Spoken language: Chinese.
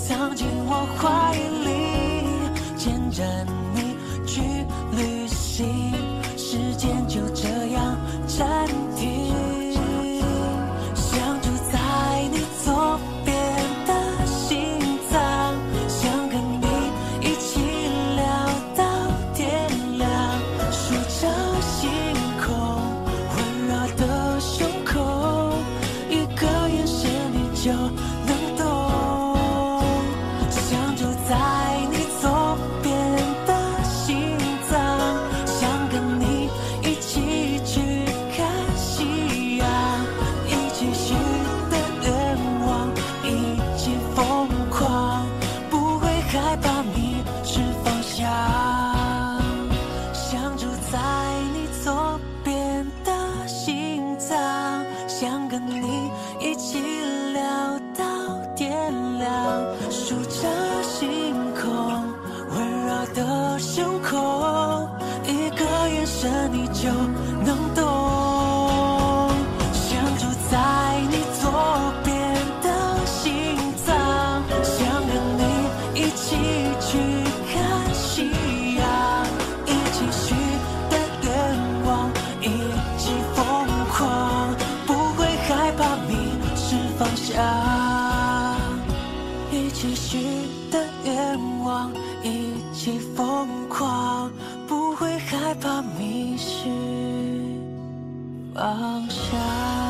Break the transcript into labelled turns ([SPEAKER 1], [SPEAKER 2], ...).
[SPEAKER 1] 藏进我怀里，牵着你去旅行，时间就这样暂停。想住在你左边的心脏，想跟你一起聊到天亮，数着星空环绕的胸口，一个眼神你就能懂。想住在你左边的心脏，想跟你一起去看夕阳，一起许的愿望，一起疯狂，不会害怕迷失方向。想住在你左边的心脏，想跟你一起聊到天亮，数着星空环绕的胸口，一个眼神你就能懂。想住在你左边的心脏，想跟你一起去看夕阳，一起许的愿望，一起疯狂，不会害怕迷失方向。一起许的愿望，一起疯狂，不会害怕迷失方向。